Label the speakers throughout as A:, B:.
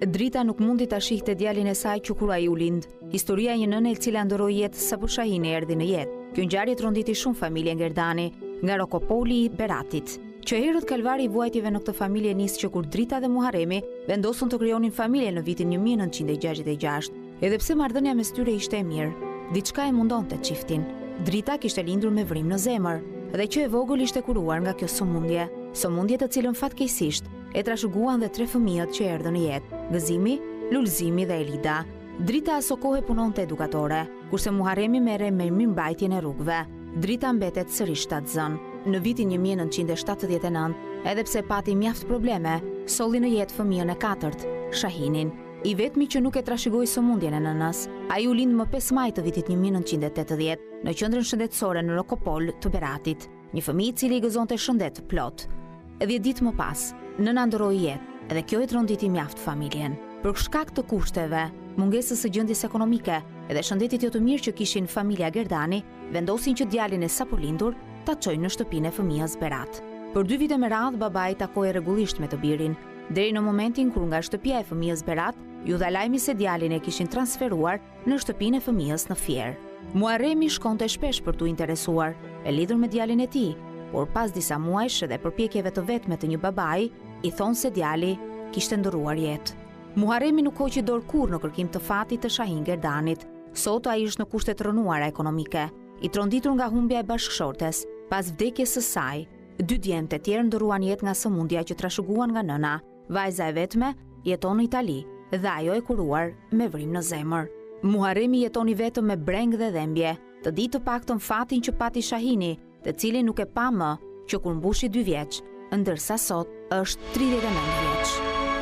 A: Drita nuk mundi ta shihte djalin e saj që kur ai u lind. Historia e një nëne e cila ndëroi jetë sapo Shahini erdhi në jetë. Kjo ngjarje tronditi shumë familjen Gerdani, nga Rokopoli i Beratit. Që herët kalvari i vuajtjeve në këtë familje nis që kur Drita dhe Muharemi vendosën të krijonin familje në vitin 1966. Edhe pse marrëdhënia mes tyre ishte e mirë, diçka e mundonte çiftin. Drita kishte lindur me vrim në zemër dhe që e vogël ishte kuruar nga kjo sëmundje të cilën fatkeqësisht e trashëguan dhe 3 fëmijët që erdhën në jetë, Gëzimi, Lulzimi dhe Elida. Drita aso kohë punonte edukatore, kurse Muharemi merrej me mirëmbajtjen e rrugëve. Drita mbetet sërish shtatzën. Në vitin 1979, edhe pse pati mjaft probleme, solli në jetë fëmijën e 4, Shahinin, i vetmi që nuk e trashëgoi sëmundjen e nënës. Ai u lind më 5 maj të vitit 1980 në qendrën shëndetësore në Rokopol të Beratit, një fëmijë i cili i gëzonte shëndet plot. 10 ditë më pas, nëna ndroi jetë dhe kjo e tronditi mjaft familjen. Për shkak të kushteve, mungesës së gjendjes ekonomike edhe shëndetit jo të mirë që kishin familja Gerdani, vendosin që djalin e sapo lindur ta çojnë në shtëpinë e fëmijës Berat. Për 2 vite me radhë babai takoi rregullisht me të birin, deri në momentin kur nga shtëpia e fëmijës Berat ju dha lajmi se djalin e kishin transferuar në shtëpinë e fëmijës në Fier. Muharemi shkonte shpesh për t'u interesuar, e lidhur me djalin e tij, por pas disa muajsh dhe përpjekjeve të vetme të një babai, i thonë se djali kishte ndëruar jetë. Muharemi nuk hoqi dorë kurrë në kërkim të fatit të Shahin Gerdanit. Sot ai është në kushte të rënuara ekonomike, i tronditur nga humbja e bashkëshortes. Pas vdekjes së saj, 2 djemt e tjerë ndëruan jetë nga sëmundja që trashëguan nga nëna. Vajza e vetme jeton në Itali dhe ajo e kuruar me vrim në zemër. Muharemi jetoni vetëm me breng dhe dhembje, të ditë të paktën fatin që pati Shahini, të cilin nuk e pa më që kur mbushi 2 vjeç, ndërsa sot është 39 vjeç.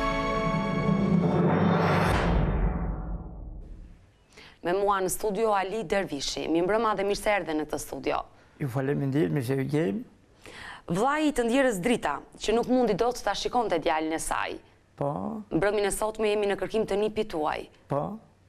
B: Me mua në studio Ali Dervishi. Mi mbrëma dhe mirë se erdhe në këtë studio.
C: Ju faleminderit, mirë se ju gjejmë.
B: Vllai i të ndjerës Drita, që nuk mundi dot ta shikonte djalin e saj.
C: Po.
B: Mbrëmjen e sotme jemi në kërkim të nipit tuaj.
C: Po.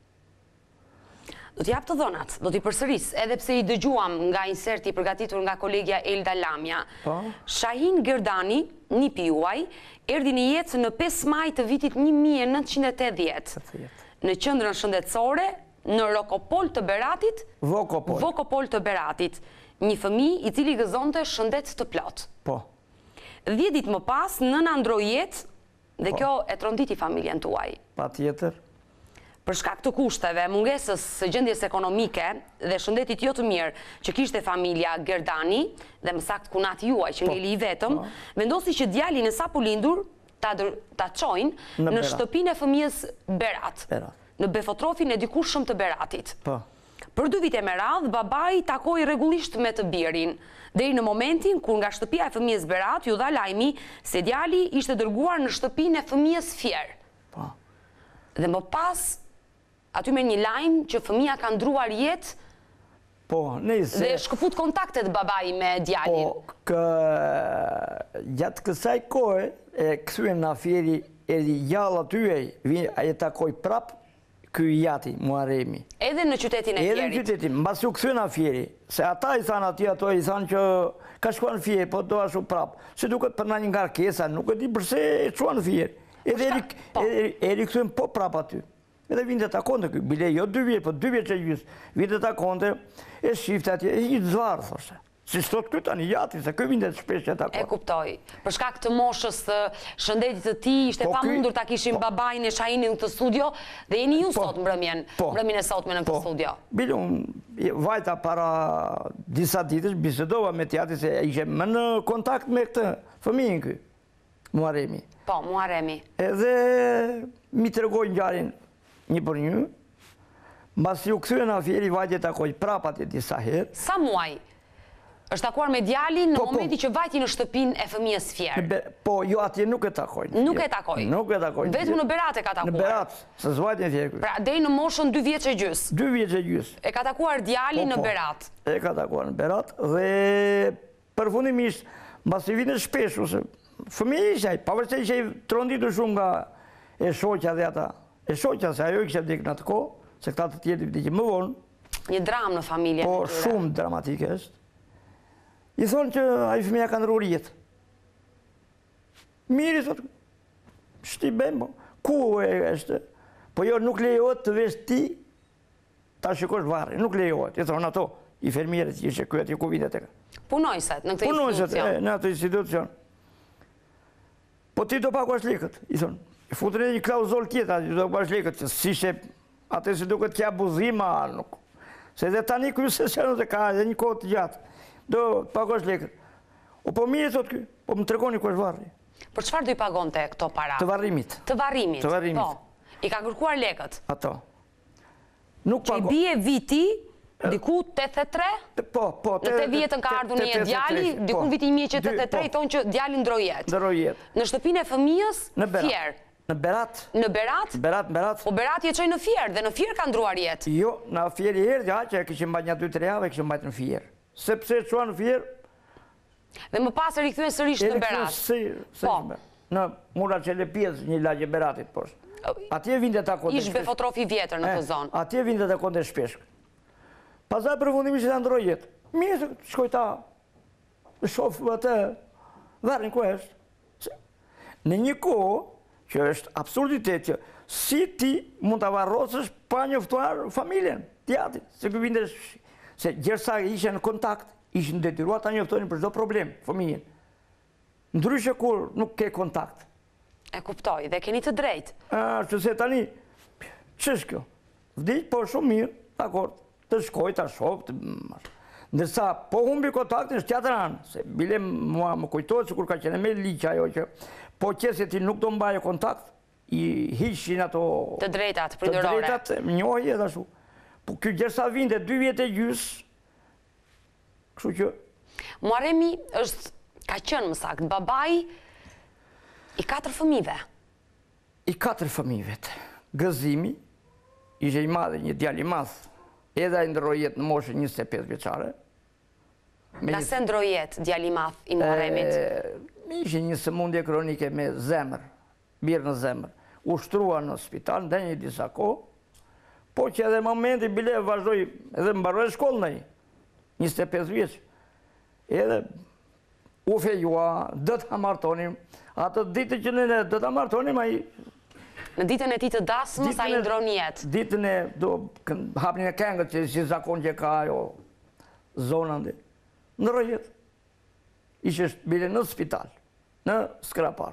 B: Do t'jap të dhënat, do t'i përsëris, edhe pse i dëgjuam nga inserti përgatitur nga kolegja Elda Lamja.
C: Po.
B: Shahin Gerdani, nipi juaj, erdhi në jetë në 5 maj të vitit 1980. Në qendrën shëndetësore në Rokopol të Beratit, Vokopol të Beratit, një fëmijë i cili gëzonte shëndet të plot.
C: Po.
B: 10 ditë më pas, nëna ndroi jetë dhe kjo e tronditi familjen tuaj.
C: Patjetër.
B: Për shkak të kushteve, mungesës së gjendjes ekonomike dhe shëndetit jo të mirë që kishte familja Gerdani dhe më saktë kunati juaj që ngeli i vetëm, vendosi që djalin e sapo lindur ta çojnë në shtëpinë e fëmijës Berat, në befotrofin e dikushëm të Beratit. Për 2 vite me radhë, babai takoi rregullisht me të birin, deri në momentin kur nga shtëpia e fëmijës Berat ju dha lajmi se djali ishte dërguar në shtëpinë e fëmijës Fier. Dhe më pas aty me një lajm që fëmija ka ndruar jetë dhe shkëput kontaktet babai me djalin.
C: Gjatë kësaj kohë e kthyen në Fieri edhe gjalla tyej, e takoi prap ky jati Muharemi.
B: Edhe në qytetin e Fierit.
C: Edhe në qytetin, mbas u kthyen në Fieri, se ata i thanë aty ato i thanë që ka shkuar në Fier, po do ashtu prap. Se duket për një ngarkesa, nuk e di pse e çuan në Fier. Edhe e rikthyen po prap aty. Edhe vinte ta konte ky, bile jo 2 vjet, po 2 vjet e gjys. Vinte ta konte, e shifte atje, e një zvarr thoshte. Si sot ky tani jati, se ky vinte shpesh ta konte.
B: E kuptoj. Për shkak të moshës të shëndetit të tij, ishte pamundur ta kishim babain e Shahinit në këtë studio dhe jeni ju sot mbrëmjen e sotme në këtë studio.
C: Bile vajta para disa ditësh bisedova me tjati se ishe më në kontakt me këtë fëmijën ky, Muharemi.
B: Po, Muharemi.
C: Edhe mi tregoi ngjarin një për një, mbas ju kthyen në Fieri vajtje takoj prap atje disa herë.
B: Sa muaj është takuar me djalin në momenti që vajti në shtëpinë e fëmijës Fier?
C: Po, jo atje nuk e takojnë.
B: Nuk e takojnë?
C: Nuk e takojnë.
B: Vetëm në Berat e ka takuar?
C: Në Berat, se s'vajti në Fier.
B: Pra, deri në moshën 2 vjeç e gjys?
C: 2 vjeç e gjys.
B: E ka takuar djalin në Berat?
C: E ka takuar në Berat dhe përfundimisht, mbas i vinte shpesh, ose fëmijë ishte ai, pavarësisht që i tronditur shumë nga e shoqja dhe ata. E shoqja se ajo kishte vdekur në atë kohë, se këta të tjerë vdiqën më vonë.
B: Një dramë në familjen e tyre.
C: Po, shumë dramatike është. I thonë që ai fëmija ka ndruar jetë. Mirë, i thotë, shti bëjmë, Ku është? Po jo, nuk lejohet të vesh ti ta shikosh varrin, nuk lejohet. I thonë ato, i fermierët që ishe kyet, ku vitet e ka.
B: Punojset në këtë institucion.
C: Punojset, në atë institucion. Po ti do paguash lekët, i thonë. Futën e një klauzol tjetër, ti do paguash lekët, që si she, atë se duket kja buzima, nuk. Se dhe tani kryse se në të ka, edhe një kohë të gjatë, do paguash lekët. O po mirë, thot ky, po më tregoni ku është varri.
B: Për çfarë do i pagonte këto para?
C: Të varrimit.
B: Të varrimit.
C: Të varrimit.
B: Po. I ka kërkuar lekët.
C: Ato. Nuk
B: që i bie viti, diku 83?
C: Po.
B: Në 8 vjetën ka ardhur një djali, diku në vitin 1983 i thonë që djali ndroi jetë.
C: Ndroi jetë.
B: Në shtëpinë e fëmijës, Fier.
C: Në Berat.
B: Në Berat?
C: Berat.
B: Po Berat je çoj në Fier dhe në Fier ka ndruar jetë.
C: Jo, në Fier i erdhi, që kishim mbajtur një 2-3 javë, kishim mbajtur në Fier. Sepse çuan në Fier.
B: Dhe më pas rikthyen sërish në Berat.
C: Po. Në Mura Çelepjes, një lagje Beratit poshtë. Atje vinte ta konte.
B: Ish befotrofi vjetër në këtë zonë.
C: Atje vinte ta konte shpesh. Pastaj përfundimisht ta ndroi jetë. Mirë, shkoj ta. Shoh atë varrin ku është. Në një kohë që është absurditet që si ti mund ta varrosësh pa njoftuar familjen, tjatit, se ky vinte se gjersa ishin në kontakt, ishin detyruar ta njoftonin për çdo problem fëmijën. Ndryshe kur nuk ke kontakt.
B: E kuptoj, dhe keni të drejtë.
C: Që se tani, ç'është kjo? Vdiq, po shumë mirë, dakord, të shkoj, ta shoh, ndërsa po humbi kontaktin është tjetër anë, se bile mua më kujtohet se kur ka qenë me liqë ajo që po qese ti nuk do mbaje kontakt, i hiqin ato
B: të drejtat prindërore.
C: Të drejtat, më njohje edhe ashtu. Po ky gjersa vinte 2 vjet e gjys. Kështu që
B: Muharremi është ka qenë më saktë babai i 4 fëmijëve.
C: I 4 fëmijëve. Gëzimi, ishte i madh, një djalë i madh, edhe ai ndroi jetë në moshën 25 vjeçare.
B: Nga se ndroi jetë djali i madh i Muharremit?
C: Ishte një sëmundje kronike me zemër, birë në zemër. Ushtrua në spital, ndenjë disa kohë, po që edhe momenti bile vazhdoi, edhe mbaroi shkollën ai, 25 vjeç. Edhe u fejua, do ta martonim, ato ditë që ne do ta martonim ai.
B: Në ditën e tij të dasmës ai ndron jetë.
C: Ditën e do hapnin e këngët që si zakon që ka ajo zona ndë. Ndroi jetë. Ishte bile në spital, në Skrapar.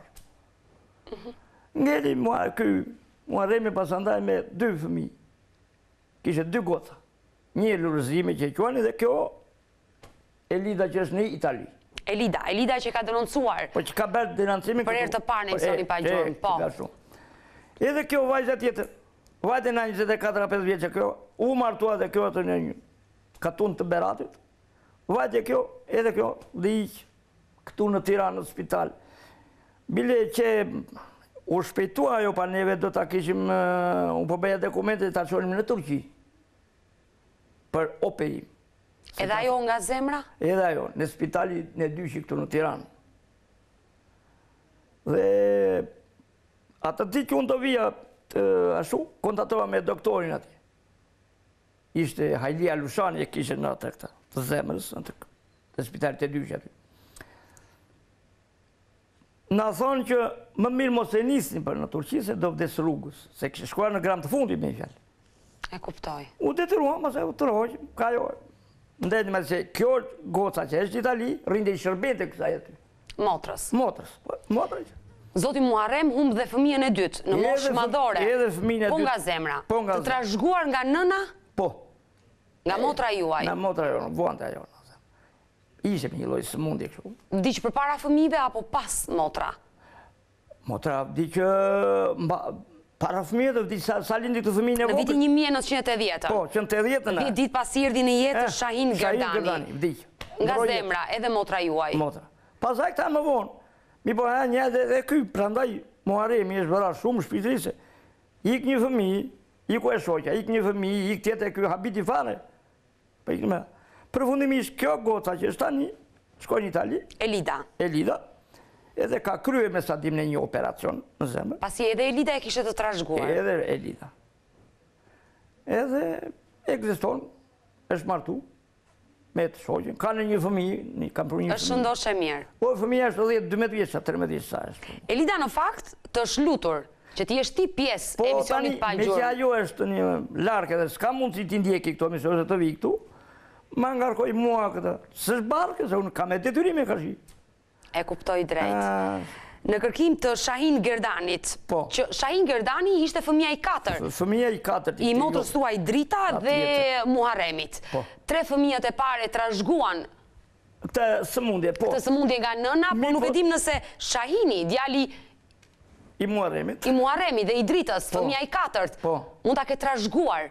C: Ngeli Muharremi pasandaj me 2 fëmijë. Kishte 2 goca. Një Lulzime që quani dhe kjo Elida që është në Itali.
B: Elida që ka denoncuar.
C: Po që ka bërë denoncimin
B: për herë të parë në emisionin pa gjurmë, po.
C: Edhe kjo vajza tjetër, vajte në 24-5 vjeçë kjo, u martua dhe kjo atë në një katun të Beratit. Vajte kjo, edhe kjo, dhe iqë këtu në Tiranë, në spital. Bile që u shpejtua ajo pa neve, do ta kishim, u po bëja dokumente ta çonim në Turqi. Për operim.
B: Edhe ajo nga zemra?
C: Edhe ajo, në spitali në dyshi këtu në Tiranë. Dhe atë ti që unë të vija ashtu, kontatova me doktorin ati. Ishte Hajlia Lushani e kishe në atë këta, të zemrës, në spitalit e dyshi ati. Në thonë që më mirë mos e nisnin për në Turqi se do vdes rrugës, se kështë shkuar në gram të fundit me i fjallë.
B: E kuptoj.
C: U detyruam, mëse u të rojë, ka jo. Ndajtë me se kjo goca që është Itali, rinde i shërbente kësa jetë.
B: Motrës.
C: Motrës.
B: Zoti Muharrem humbë dhe fëmijën e dytë, në moshë madhore.
C: Edhe fëmijën e dytë.
B: Po nga zemra. Të trashëguar nga nëna?
C: Po.
B: Nga motra juaj?
C: Nga motra juaj, vuante ajo. Ishte një lloj sëmundje kështu.
B: Vdiq përpara fëmijëve apo pas motra?
C: Motra vdiq para fëmijëve, vdiq sa lindi këtë fëmijën e vogël.
B: Në vitin 1980.
C: Po, që në 80-ën.
B: 10 ditë pas i erdhi në jetë Shahin Gerdani.
C: Vdiq.
B: Nga zemra, edhe motra juaj.
C: Motra. Pastaj këta më vonë. Mi po një edhe ky, prandaj Muharremi është bëra shumë shpirtërisë. Ik një fëmijë, iku e shoqja, ik një fëmijë, ik tjetër ky habiti fare. Po ik më. Përfundimisht kjo goca që është tani, shkoi në Itali. Elida. Edhe ka kryer me sa dim në një operacion në zemër.
B: Pasi edhe Elida e kishte të trashëguar.
C: Edhe Elida. Edhe ekziston, është martu me të shoqen. Ka në një fëmijë, kam për një fëmijë.
B: Është shëndoshë mirë.
C: Po fëmija është 12 vjeç, 13 vjeç sa është.
B: Elida në fakt të është lutur Që ti është ti pjesë e emisionit pa gjurë.
C: Po, tani, me që ajo është një larkë edhe s'ka mund si ti ndjeki këto emisionet të vi këtu, ma ngarkoj mua këtë. Së shbarkë, se unë kam e detyrime ka shi.
B: E kuptoj drejt. Në kërkim të Shahin Gerdanit, që Shahin Gerdani ishte fëmija i 4.
C: Fëmija i 4.
B: I motrës tuaj Drita dhe Muharremit. 3 fëmijët e pare trashëguan
C: këtë sëmundje, po.
B: Këtë sëmundje nga nëna, po nuk e dim nëse Shahini, djali
C: i
B: Muharremit dhe i Dritës, fëmija i 4, mund ta ke trashëguar.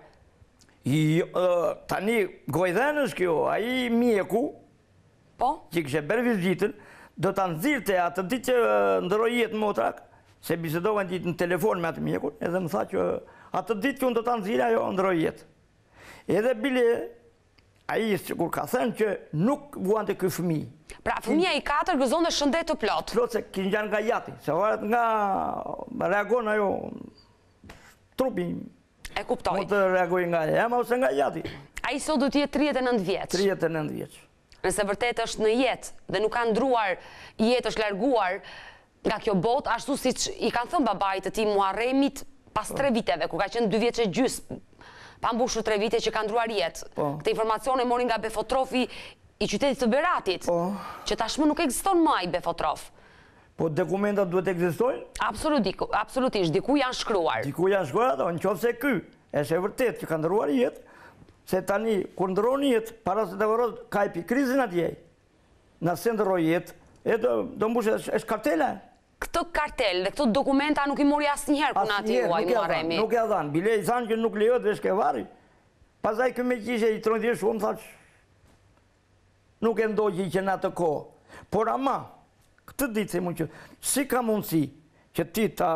C: Tani, gojdhenës kjo, a i mjeku, që kështë bërë vizitën, do të nëzirte atë ditë që ndëroj jetë motrak, se bisedova në ditë në telefon me atë mjekun, edhe më tha që atë ditë që unë do të nëzirë ajo ndëroj jetë. Edhe bile, a i që kur ka thënë që nuk vuan të këj fëmi.
B: Pra, fëmija i 4 gëzon dhe shëndet të plot.
C: Plot se kështë gjanë nga jati, se varet nga reagon ajo trupi.
B: E kuptoj.
C: Më të reagoj nga ema ose nga jati.
B: A i sot do t'jetë 39 vjeç.
C: 39 vjeç.
B: Nëse vërtet është në jetë dhe nuk ka ndruar jetë, është larguar nga kjo botë, ashtu si që i kanë thënë babait të ti Muharremit pas 3 viteve, ku ka qenë 2 vjeç e gjys, pa mbushur 3 vite që ka ndruar jetë. Këtë informacione mori nga Befotrofi i qytetit të Beratit, që tashmë nuk ekziston më ai Befotrof.
C: Po dokumentat duhet ekzistojnë?
B: Absolutisht, diku janë shkruar.
C: Diku janë shkruar, në qoftë se ky, është e vërtet që ka ndruar jetë, se tani, kur ndëroni jetë, para se të vërot, ka epi krizin atjej, nëse ndëroj jetë, e do mbushë, është kartela.
B: Këtë kartel dhe këtë dokumenta nuk i mori asë njëherë kuna ati uaj Muharremi.
C: Nuk e dhanë, bile i thanë që nuk lejot dhe shkevari. Pasaj këme qishe i trondje shumë, thaq, nuk e ndojë që në atë kohë. Por ama, këtë ditë se mund që, si ka mundësi që ti të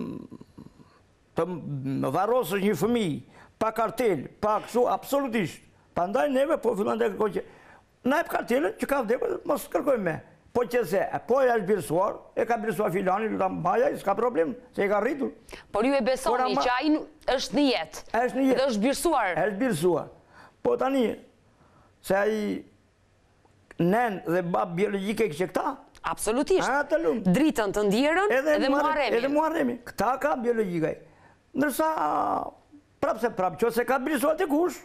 C: varosës një fëmijë, pa kartel, pa kështu, absolutisht. Pa ndaj neve, po fillan të kërkoj që na e për kartelën që ka vdekur, mos kërkoj me. Po që se, po e është birësuar, e ka birësuar filani, luta mbaja, s'ka problem, se e ka rritur.
B: Por ju e besoni që ai është në jetë, dhe është birësuar.
C: është birësuar. Po tani, se ai nen dhe bab biologike kështë këta,
B: absolutisht. Dritën të ndjerën edhe Muharremi.
C: Edhe Muharremi. Këta ka biologikaj. Ndërsa, prapë se prapë, që se ka birësuar të kush.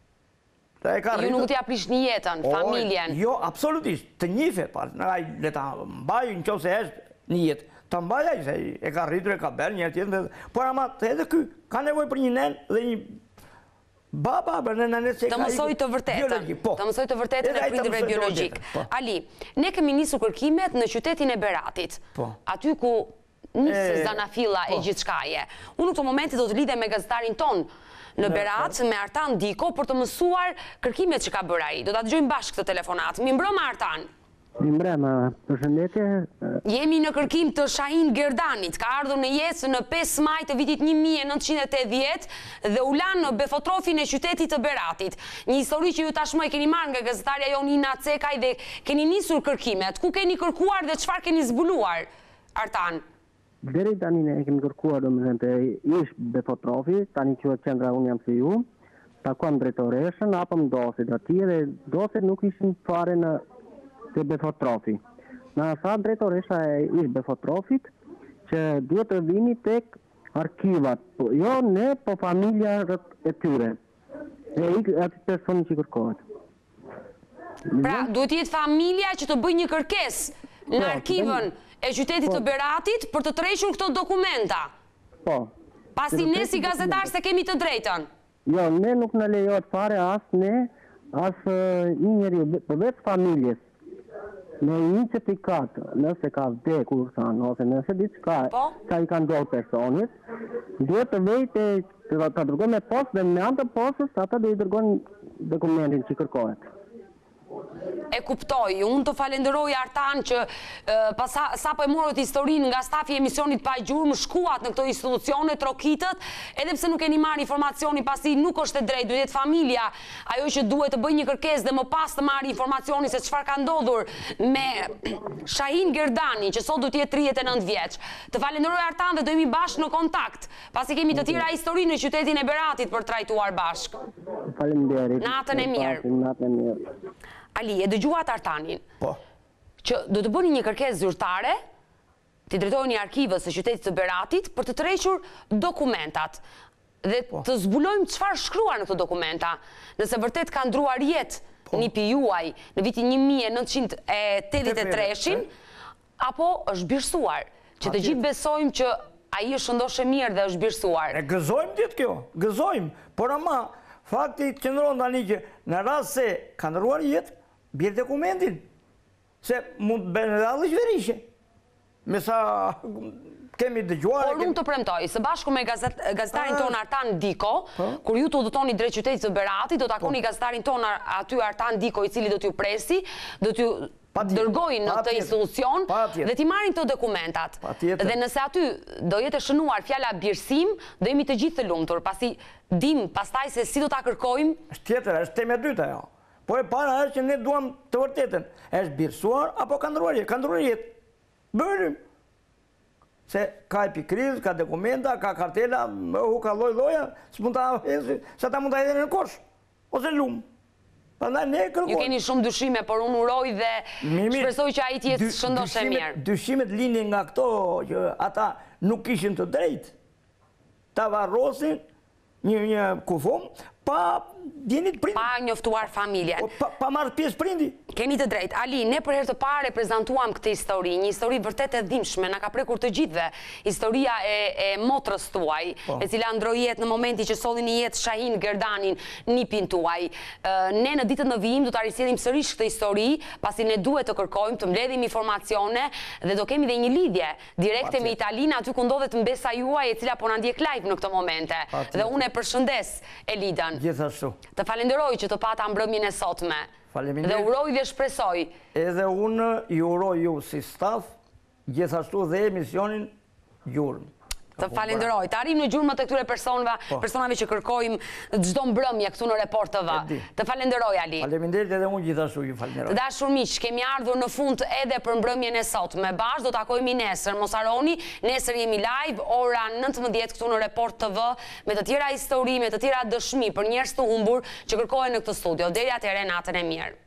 B: Ju nuk t'ja prish një jetën, familjen.
C: Jo, absolutisht, të njife, le ta mbaj në që se është një jetë. Ta mbaj se e ka rritur, e ka bërë një jetë, por ama edhe ky, ka nevoj për një nen dhe një baba, për në nënet se ka
B: të mësoj të vërtetën, të mësoj të vërtetën e prindërve biologjik. Ali, ne kemi nisur kërkimet në qytetin e Beratit, aty ku nisë zanafilla e gjithë shkaje. Unë në këto momenti do të lidhe me gazetarin ton në Berat, me Artan Diko, për të mësuar kërkimet që ka bërë ai. Do të dëgjojmë bashkë këtë telefonat. Mi mbrëma, Artan.
D: Mi mbrëma, përshëndetje.
B: Jemi në kërkim të Shahin Gerdanit, ka ardhur në jetë në 5 maj të vitit 1980 dhe u lanë në Befotrofin e qytetit të Beratit. Një histori që ju tashmë e keni marrë nga gazetarja jo Nina Cekaj dhe keni nisur kërkimet. Ku keni kërkuar dhe çfarë keni zbuluar, Artan?
D: Deri tani ne kemi kërkuar domethënë ish Befotrofi, tani quhet qendra unë jam si ju, takuam drejtoreshën, hapëm dosit atje dhe dosit nuk ishin fare në te Befotrofi. Na tha drejtoresha e ish Befotrofit që duhet të vini tek arkivat, jo ne, po familja e tyre. E aty person që kërkohet.
B: Pra, duhet jetë familja që të bëj një kërkesë në arkivën e qytetit të Beratit për të treshur këto dokumenta.
D: Po.
B: Pasi ne si gazetar se kemi të drejtën.
D: Jo, ne nuk në lejohet fare as ne, as një njeri, për vetë familjes, në një certifikat, nëse ka vdekur, ose nëse diçka, sa i ka ndodhur personit, duhet të vejtë të dërgojnë me postë dhe me anë të postës, ata do i dërgojnë dokumentin që kërkohet.
B: E kuptoj, unë të falenderoj Artan që sa po e morët historinë nga stafi emisionit pa gjurmë shkuat në këto institucione, trokitët, edhe pse nuk keni marrë informacioni pasi nuk është e drejtë, duhet familja ajo që duhet të bëj një kërkesë dhe më pas të marrë informacioni se çfarë ka ndodhur me Shahin Gerdani, që sot do të jetë 39 vjeç. Të falenderoj Artan dhe do jemi bashkë në kontakt, pasi kemi të tjera historinë në qytetin e Beratit për trajtuar bashkë.
D: Faleminderit.
B: Natën e mirë.
D: Natën e mirë.
B: Ali, e dëgjuat Artanin?
C: Po.
B: Që do të bëni një kërkesë zyrtare të drejtojnë arkivës së qytetit të Beratit për të tërhequr dokumentat dhe të zbulojmë çfarë shkruar në këto dokumenta. Nëse vërtet ka ndruar jetë nipi juaj në vitin 1983, apo është birsuar, që të gjithë besojmë që ai është shëndoshë mirë dhe është birsuar.
C: E gëzojmë ditë kjo, gëzojmë, por ama fakti qëndron tani që në rast se ka ndruar jetë, bjerë dokumentin, se mund të bëjnë edhe allë qëverishe. Me sa kemi dëgjuar...
B: Por unë të premtoj, së bashku me gazetarin tonë Artan Diko, kur ju të udhëtoni drejt qytetit të Beratit, do takoni gazetarin tonë aty Artan Diko, i cili do t'ju presi, do t'ju dërgojnë në të institucion dhe t'i marrin të dokumentat. Dhe nëse aty do jetë shënuar fjala birsim, do jemi të gjithë të lumtur, pasi dim pastaj se si do t'a kërkojmë...
C: Është tjetër, është teme dyta, jo. Po e para është që ne duam të vërtetën, është birsuar apo ka ndruar jetë. Bërim. Se ka epikriz, ka dokumenta, ka kartela, ka loj-loja, se ta mund të hedhe në kosh, ose lumë.
B: Ju keni shumë dyshime, por unë uroj dhe shpresoj që ai të jetë shëndoshë mirë.
C: Dyshimet lindin nga këto që ata nuk kishin të drejtë. Ta varrosin një kufum, pa djenit prindi.
B: Pa njoftuar familjen.
C: Pa marrë pjesë prindi.
B: Keni të drejtë. Ali, ne për herë të parë prezentuam këtë histori, një histori vërtet e dhimbshme, na ka prekur të gjithëve. Historia e motrës tuaj, e cila ndroi jetë në momenti që solli në jetë Shahin Gerdanin, nipin tuaj. Ne në ditët në vijim do ta risjellim sërish këtë histori, pasi ne duhet të kërkojmë, të mbledhim informacione dhe do kemi dhe një lidhje direkte me Italinë aty ku ndodhet mbesa juaj, e cila po na ndjek live në këto momente. Dhe unë e përshëndes Elidën.
C: Gjithashtu.
B: Të falenderoj që të pata mbrëmjen e sotme. Dhe uroj dhe shpresoj.
C: Edhe unë ju uroj ju si staf, gjithashtu dhe emisionin Gjurmë.
B: Të falenderoj. Të arrim në gjurmë të këtyre personave që kërkojmë çdo mbrëmje këtu në Report TV. Të falenderoj, Ali.
C: Faleminderit edhe unë gjithashtu ju falenderoj.
B: Të dashur miq, kemi ardhur në fund edhe për mbrëmjen e sotme. Bashkë do takojmë nesër. Mos harroni, nesër jemi live ora 19 këtu në Report TV me të tjera histori, me të tjera dëshmi për njerëz të humbur që kërkohen në këtë studio. Deri atëherë, natën e mirë.